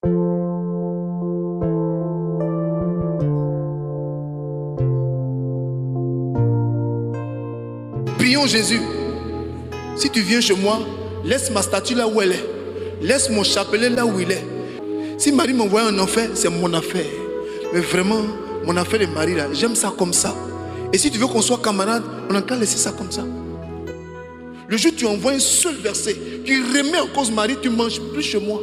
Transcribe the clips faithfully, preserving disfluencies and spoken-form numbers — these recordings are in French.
Prions Jésus. Si tu viens chez moi, laisse ma statue là où elle est. Laisse mon chapelet là où il est. Si Marie m'envoie un enfer, c'est mon affaire. Mais vraiment, mon affaire de Marie là, j'aime ça comme ça. Et si tu veux qu'on soit camarades, on n'a qu'à laisser ça comme ça. Le jour où tu envoies un seul verset, tu remets en cause Marie, tu ne manges plus chez moi.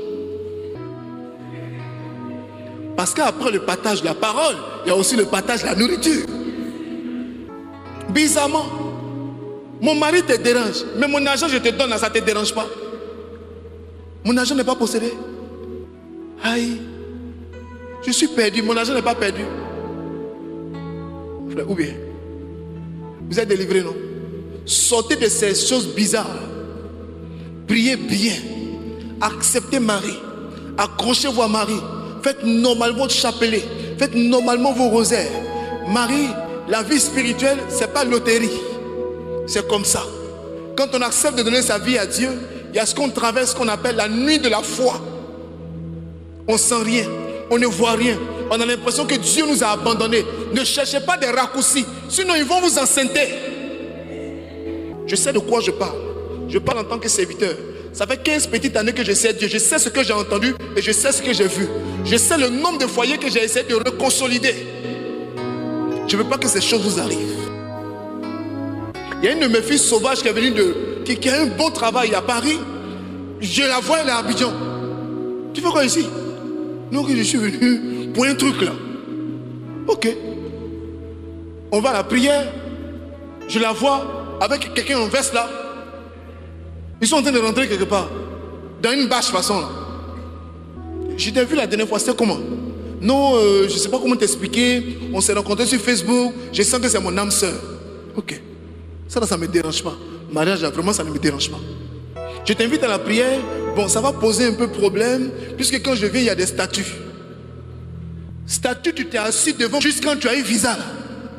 Parce qu'après le partage de la parole, il y a aussi le partage de la nourriture. Bizarrement, mon mari te dérange, mais mon argent je te donne, ça ne te dérange pas. Mon argent n'est pas possédé. Aïe, je suis perdu, mon argent n'est pas perdu. Frère, ou bien, vous êtes délivré, non? Sortez de ces choses bizarres. Priez bien. Acceptez Marie. Accrochez-vous à Marie. Faites normalement votre chapelet. Faites normalement vos rosaires. Marie, la vie spirituelle, ce n'est pas loterie. C'est comme ça. Quand on accepte de donner sa vie à Dieu, il y a ce qu'on traverse, qu'on appelle la nuit de la foi. On ne sent rien. On ne voit rien. On a l'impression que Dieu nous a abandonnés. Ne cherchez pas des raccourcis. Sinon, ils vont vous enceinter. Je sais de quoi je parle. Je parle en tant que serviteur. Ça fait quinze petites années que je sais Dieu. Je sais ce que j'ai entendu et je sais ce que j'ai vu. Je sais le nombre de foyers que j'ai essayé de reconsolider. Je ne veux pas que ces choses vous arrivent. Il y a une de mes filles sauvages qui est venue de... Qui, qui a un bon travail à Paris. Je la vois, elle est à Abidjan. Tu fais quoi ici? Non, que je suis venu pour un truc là. Ok. On va à la prière. Je la vois avec quelqu'un en veste là. Ils sont en train de rentrer quelque part. Dans une bâche façon là. Je t'ai vu la dernière fois, c'était comment? Non, euh, je ne sais pas comment t'expliquer. On s'est rencontrés sur Facebook. Je sens que c'est mon âme sœur. Ok. Ça là, ça ne me dérange pas. Mariage là, vraiment ça ne me dérange pas. Je t'invite à la prière. Bon, ça va poser un peu problème. Puisque quand je viens, il y a des statues. Statue, tu t'es assis devant juste quand tu as eu visa là.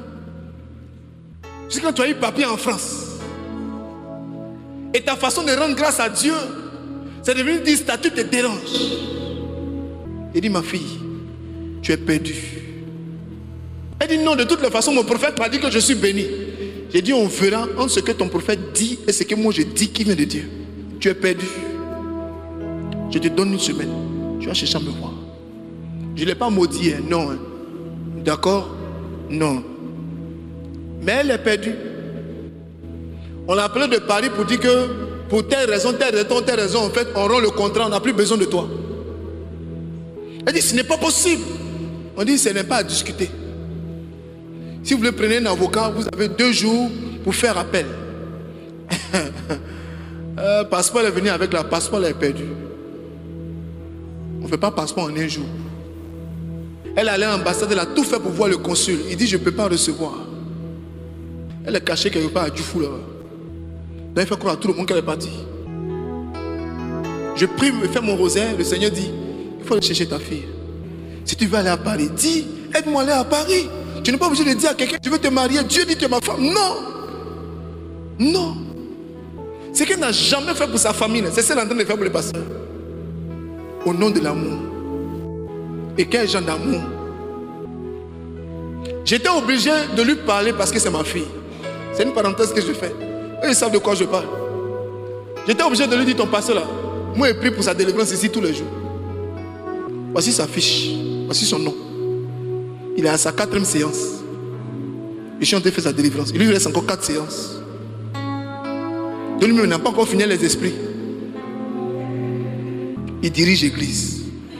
Juste quand tu as eu papier en France. Et ta façon de rendre grâce à Dieu, c'est de venir dire statut te dérange. Il dit, ma fille, tu es perdue. Elle dit, non, de toutes les façons, mon prophète m'a dit que je suis béni. J'ai dit, on verra entre ce que ton prophète dit et ce que moi je dis qui vient de Dieu. Tu es perdu. Je te donne une semaine. Tu vas chercher à me voir. Je ne l'ai pas maudit, hein, non. Hein. D'accord? Non. Mais elle est perdue. On l'a appelé de Paris pour dire que pour telle raison, telle raison, telle raison, en fait, on rend le contrat, on n'a plus besoin de toi. Elle dit, ce n'est pas possible. On dit, ce n'est pas à discuter. Si vous voulez prendre un avocat, vous avez deux jours pour faire appel. euh, passeport est venu avec la passeport, elle est perdue. On ne fait pas passeport en un jour. Elle allait à l'ambassade, elle a tout fait pour voir le consul. Il dit, je ne peux pas recevoir. Elle est cachée quelque part à Dufou là. Donc il fait croire à tout le monde qu'elle est partie. Je prie, me fais mon rosaire. Le Seigneur dit, il faut aller chercher ta fille. Si tu veux aller à Paris, dis, aide-moi à aller à Paris. Tu n'es pas obligé de dire à quelqu'un, tu veux te marier. Dieu dit, tu es ma femme. Non. Non. Ce qu'elle n'a jamais fait pour sa famille, c'est ce qu'elle est en train de faire pour les pasteurs. Au nom de l'amour. Et quel genre d'amour. J'étais obligé de lui parler parce que c'est ma fille. C'est une parenthèse que je fais. Eux, ils savent de quoi je parle. J'étais obligé de lui dire, ton pasteur là, moi je prie pour sa délivrance ici tous les jours. Voici sa fiche. Voici son nom. Il est à sa quatrième séance. Je suis en train de faire sa délivrance. Il lui reste encore quatre séances. Donc lui-même n'a pas encore fini les esprits. Il dirige l'église.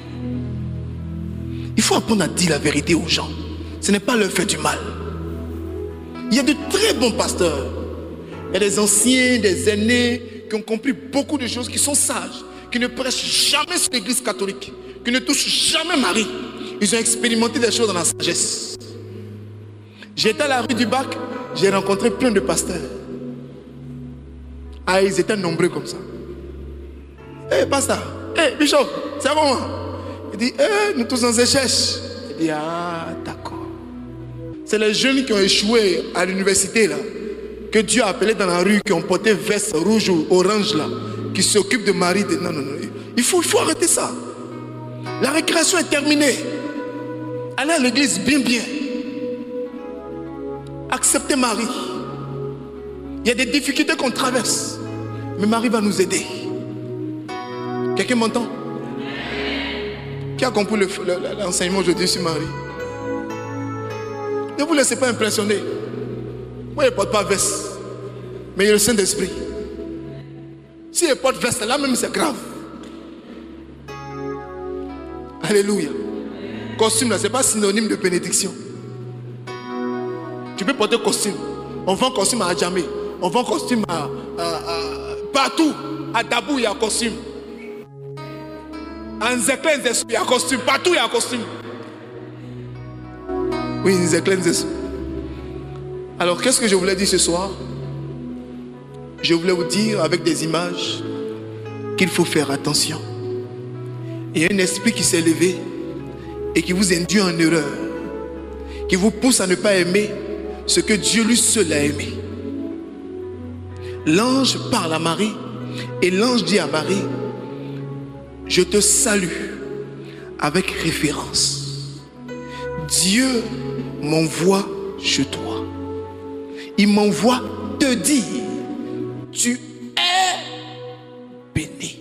Il faut apprendre à dire la vérité aux gens. Ce n'est pas leur faire du mal. Il y a de très bons pasteurs. Il y a des anciens, des aînés qui ont compris beaucoup de choses, qui sont sages, qui ne prêchent jamais sur l'église catholique, qui ne touchent jamais Marie. Ils ont expérimenté des choses dans la sagesse. J'étais à la rue du Bac, j'ai rencontré plein de pasteurs. Ah, ils étaient nombreux comme ça. Hé, hey, pasteur, hé, hey, Bishop, c'est comment? Il dit, hé, hey, nous tous on se cherche. Il dit, ah, d'accord. C'est les jeunes qui ont échoué à l'université là, que Dieu a appelé dans la rue, qui ont porté veste rouge ou orange là, qui s'occupent de Marie. De... Non, non, non. Il faut, il faut arrêter ça. La récréation est terminée. Allez à l'église bien bien. Acceptez Marie. Il y a des difficultés qu'on traverse. Mais Marie va nous aider. Quelqu'un m'entend? Qui a compris l'enseignement aujourd'hui sur Marie? Ne vous laissez pas impressionner. Moi, il ne porte pas veste. Mais il y a le Saint-Esprit. Si il porte veste, là même c'est grave. Alléluia. Costume là, ce n'est pas synonyme de bénédiction. Tu peux porter costume. On vend costume à Adjamé. On vend costume à, à, à partout. À Dabou, il y a costume. À Nzeklen, il y a costume. Partout, il y a costume. Oui, Nzeklen, alors, qu'est-ce que je voulais dire ce soir? Je voulais vous dire avec des images qu'il faut faire attention. Il y a un esprit qui s'est levé et qui vous induit en erreur, qui vous pousse à ne pas aimer ce que Dieu lui seul a aimé. L'ange parle à Marie et l'ange dit à Marie: je te salue avec référence. Dieu m'envoie chez toi. Il m'envoie te dire: tu es béni.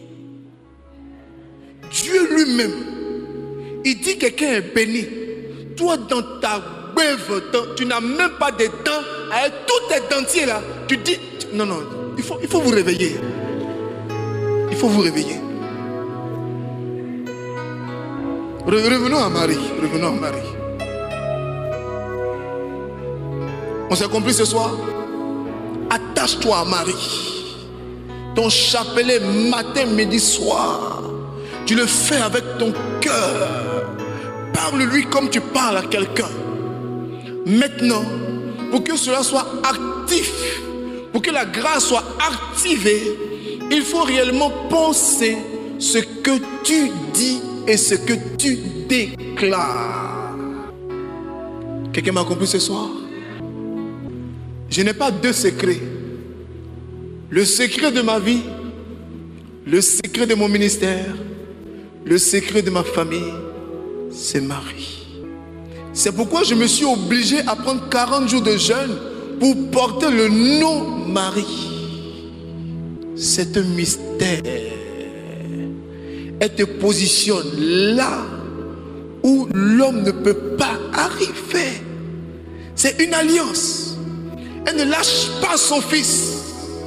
Dieu lui-même, il dit que quelqu'un est béni. Toi, dans ta beuve, tu n'as même pas de dents, avec tous tes dentiers là, tu dis, non, non, il faut, il faut vous réveiller. Il faut vous réveiller. Revenons à Marie. Revenons à Marie. On s'est compris ce soir? Attache-toi à Marie. Ton chapelet matin, midi, soir. Tu le fais avec ton cœur. Parle-lui comme tu parles à quelqu'un. Maintenant, pour que cela soit actif, pour que la grâce soit activée, il faut réellement penser ce que tu dis et ce que tu déclares. Quelqu'un m'a compris ce soir? Je n'ai pas deux secrets. Le secret de ma vie, le secret de mon ministère, le secret de ma famille, c'est Marie. C'est pourquoi je me suis obligé à prendre quarante jours de jeûne pour porter le nom Marie. C'est un mystère. Elle te positionne là où l'homme ne peut pas arriver. C'est une alliance. Elle ne lâche pas son fils.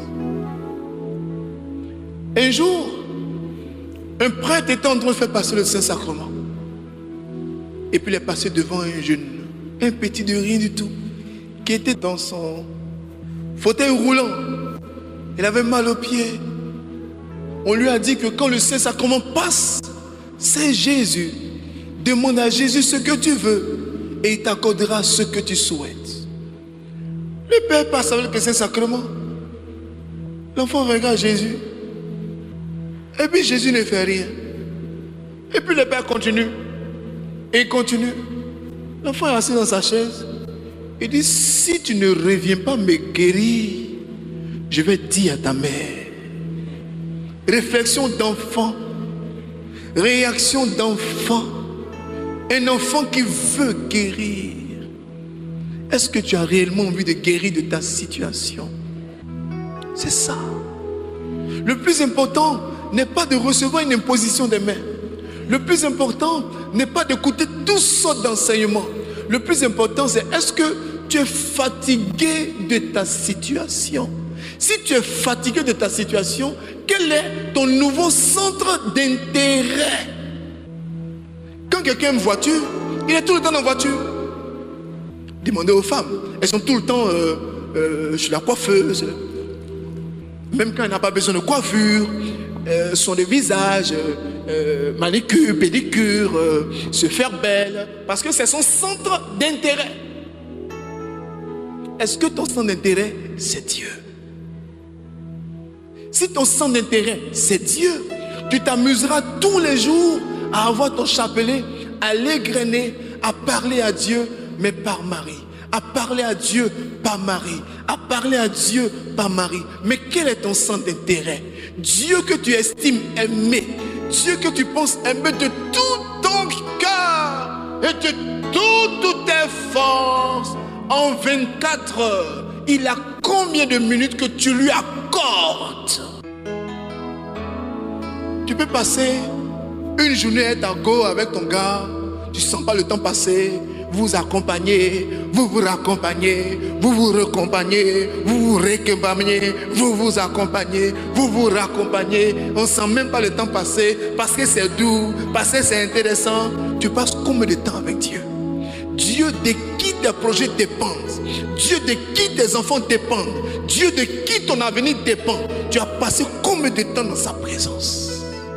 Un jour, un prêtre était en train de faire passer le Saint-Sacrement. Et puis il est passé devant un jeune, un petit de rien du tout, qui était dans son fauteuil roulant. Il avait mal aux pieds. On lui a dit que quand le Saint-Sacrement passe, c'est Jésus. Demande à Jésus ce que tu veux et il t'accordera ce que tu souhaites. Le Père passe avec le Saint-Sacrement. L'enfant regarde Jésus. Et puis Jésus ne fait rien. Et puis le Père continue. Et il continue. L'enfant est assis dans sa chaise. Il dit: si tu ne reviens pas me guérir, je vais dire à ta mère. Réflexion d'enfant. Réaction d'enfant. Un enfant qui veut guérir. Est-ce que tu as réellement envie de guérir de ta situation? C'est ça. Le plus important n'est pas de recevoir une imposition des mains. Le plus important n'est pas d'écouter toutes sortes d'enseignements. Le plus important, c'est: est-ce que tu es fatigué de ta situation? Si tu es fatigué de ta situation, quel est ton nouveau centre d'intérêt? Quand quelqu'un a une voiture, il est tout le temps en voiture. Demandez aux femmes, elles sont tout le temps euh, euh, chez la coiffeuse. Même quand elle n'a pas besoin de coiffure, euh, son visage, euh, manicure, pédicure, euh, se faire belle, parce que c'est son centre d'intérêt. Est-ce que ton centre d'intérêt, c'est Dieu? Si ton centre d'intérêt, c'est Dieu, tu t'amuseras tous les jours à avoir ton chapelet, à l'égrener, à parler à Dieu, mais par Marie. À parler à Dieu par Marie. À parler à Dieu par Marie. Mais quel est ton centre d'intérêt? Dieu que tu estimes aimer. Dieu que tu penses aimer de toute et de toutes tes forces en vingt-quatre heures. Il a combien de minutes que tu lui accordes? Tu peux passer une journée à être à go avec ton gars, tu ne sens pas le temps passer, vous vous accompagnez, vous vous raccompagnez, vous vous raccompagnez, vous vous réaccompagnez, vous vous accompagnez, vous vous raccompagnez, on ne sent même pas le temps passer parce que c'est doux, parce que c'est intéressant. Tu passes combien de temps avec Dieu? Dieu de qui tes projets dépendent, Dieu de qui tes enfants dépendent, Dieu de qui ton avenir dépend. Tu as passé combien de temps dans sa présence?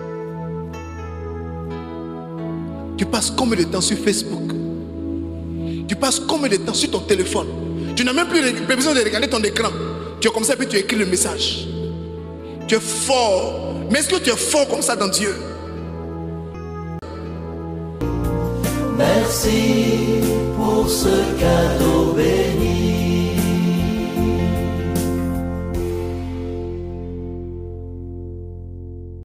Tu passes combien de temps sur Facebook? Tu passes combien de temps sur ton téléphone? Tu n'as même plus besoin de regarder ton écran. Tu es comme ça et puis tu écris le message. Tu es fort. Mais est-ce que tu es fort comme ça dans Dieu? Merci pour ce cadeau.